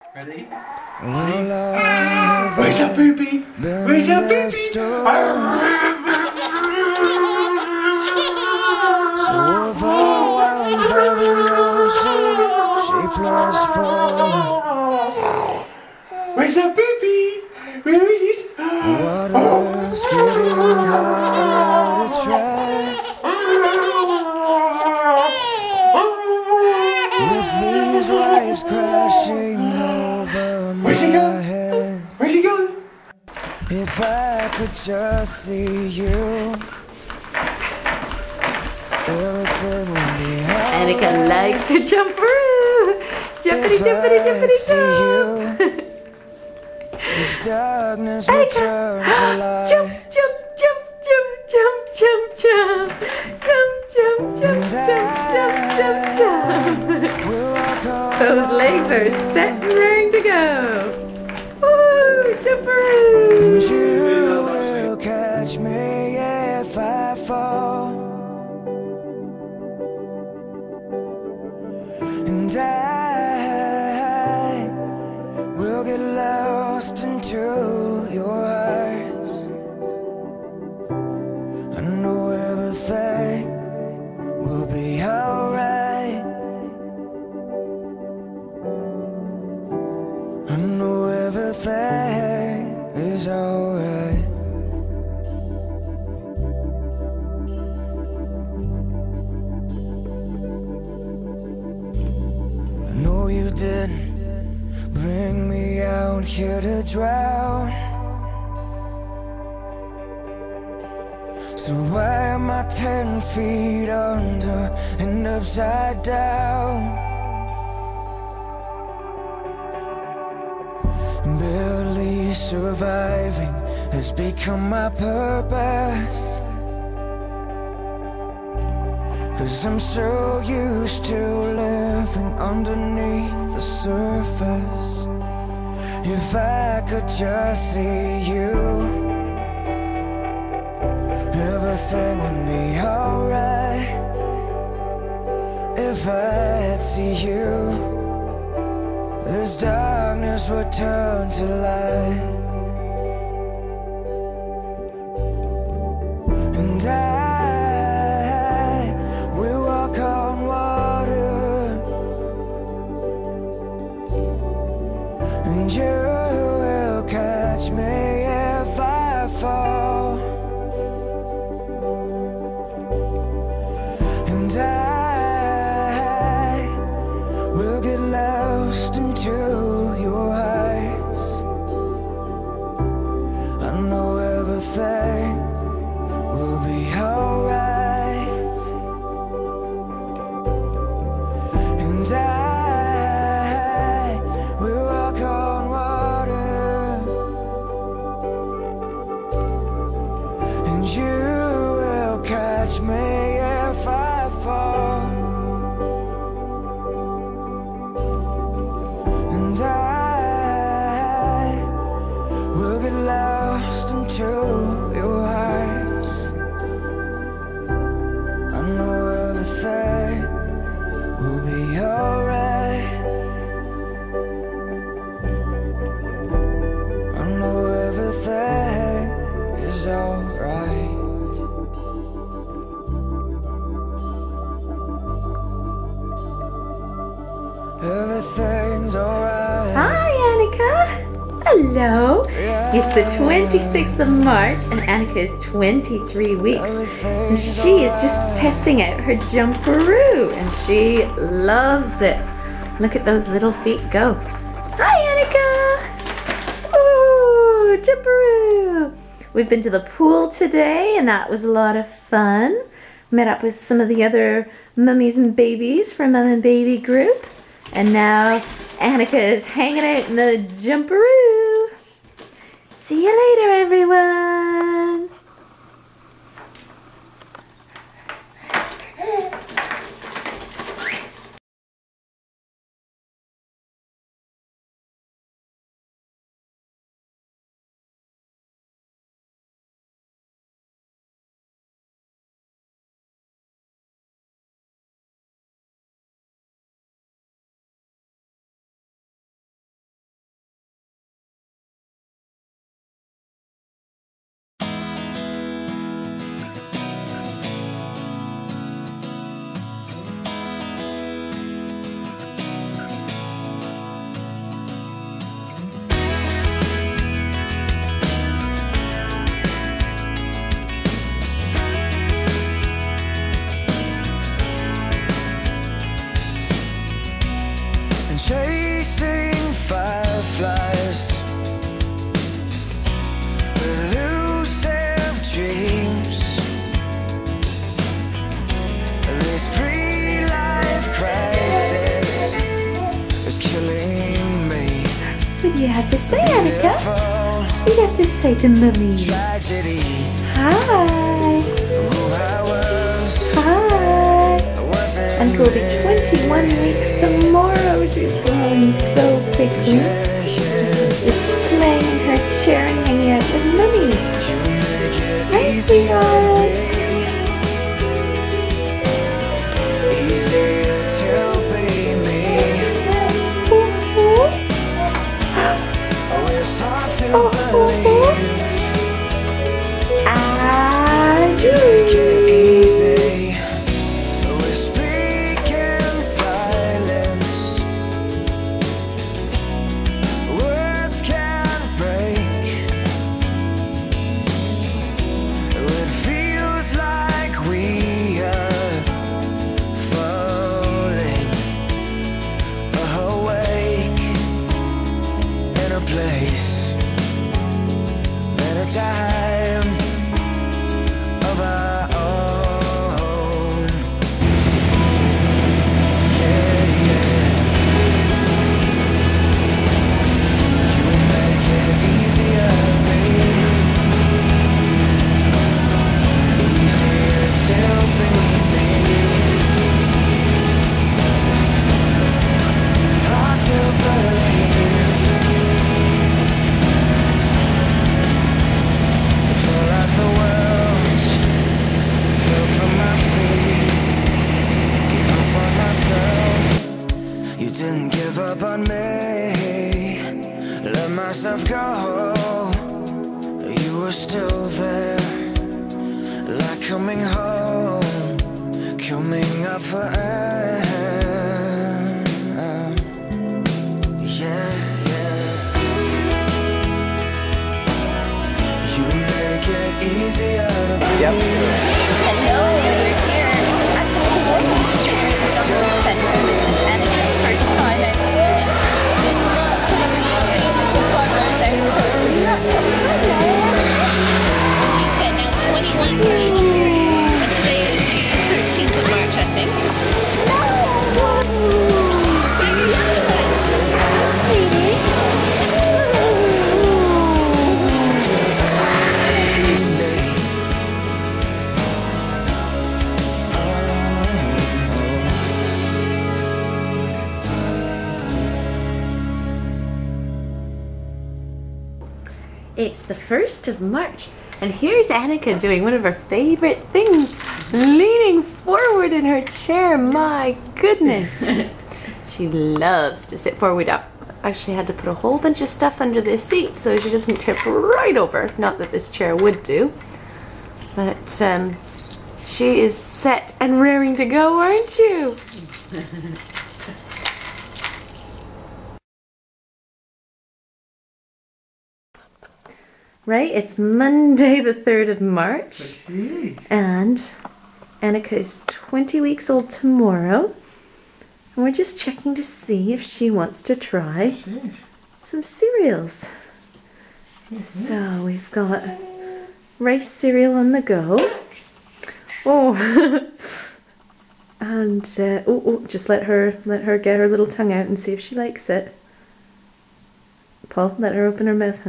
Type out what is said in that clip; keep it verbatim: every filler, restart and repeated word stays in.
Ready? Well, Where's your baby? Where's your baby? So overwhelmed by the ocean's shapeless form. Where's your baby? Where is it? Water's getting harder to tread. With these waves crashing over my Where's she going? head. Where's she going? If I could just see you, everything would be alright. Annika likes her jumperoo. Jumpity, If jumpity, I jumpity, see jump. you, this darkness will turn to light. Jump, jump, jump, jump, jump, jump, jump, jump, jump, jump, jump, jump, jump, jump. We'll walk on Those legs are set and raring to go. Woo, jumperoo. and you will catch me if I fall. And I will get lost into your eyes. I know everything will be alright. I know everything is alright. I know you didn't bring me out here to drown. So why am I ten feet under and upside down? Barely surviving has become my purpose. 'Cause I'm so used to living underneath the surface. If I could just see you, everything would be alright. If I'd see you, this darkness would turn to light. And I will walk on water, and you will catch me if I fall. And I will get lost into your eyes. I know everything will be alright. And I will walk on water, and you will catch me if I fall. And I will get lost into your eyes. I know everything will be alright. I know everything is alright. Everything's alright. Hi, Annika. Hello. It's the twenty-sixth of March, and Annika is twenty-three weeks. And she is just testing out her jumperoo, and she loves it. Look at those little feet go. Hi, Annika. Ooh, jumperoo. We've been to the pool today, and that was a lot of fun. Met up with some of the other mummies and babies from Mum and Baby group. And now Annika is hanging out in the jumperoo. See you later, everyone. What do you have to say, Annika? What do you have to say to Mummy? Tragedy. Hi. Who I was. Hi. I wasn't And will be twenty-one weeks tomorrow. She's growing so quickly. Yeah, yeah. Just playing in her chair and hanging out with Mummy. You make it Hi, easier, sweetheart. easier to be me. Ooh, ooh. Oh, it's hard to Oh, oh, believe. I Make it do. easy. We speak in silence. Words can't break. It feels like we are falling awake in a place, in a time of our own. Yeah, yeah. You make it easier, babe. Easier to be me. Hard to believe. I feel like the world fell from my feet. Give up on myself. You didn't give up on me. Let myself go. You were still there, like coming home, coming up for air. Yeah, yeah. You make it easier to be. Hello, we're here at the World Children's Center. This is Annika's first time out here. Did you love putting in the face of the progress She's been now twenty-one weeks. And today is the thirteenth of March, I think. It's the first of March, and here's Annika doing one of her favorite things, leaning forward in her chair. My goodness. She loves to sit forward up. Actually had to put a whole bunch of stuff under the seat so she doesn't tip right over. Not that this chair would do. But um, she is set and raring to go, aren't you? Right, it's Monday the third of March, and Annika is twenty weeks old tomorrow, and we're just checking to see if she wants to try some cereals. So we've got rice cereal on the go. Oh, and uh, oh, oh, just let her let her get her little tongue out and see if she likes it. Paul, let her open her mouth.